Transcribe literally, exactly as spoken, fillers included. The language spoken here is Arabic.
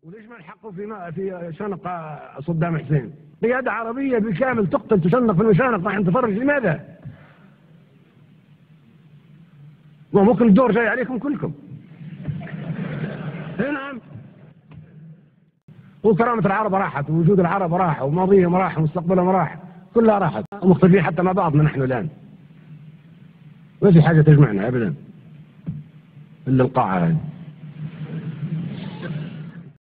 وليش ما الحقوا في ما في شنق صدام حسين؟ قيادة عربية بالكامل تقتل تشنق في المشانق، راح نتفرج لماذا؟ وممكن الدور جاي عليكم كلكم. نعم. وكرامة العرب راحت، ووجود العرب راح، وماضيهم راح، ومستقبلهم راح، كلها راحت، ومختلفين حتى مع بعضنا نحن الآن. ما في حاجة تجمعنا أبدا إلا القاعة هذه.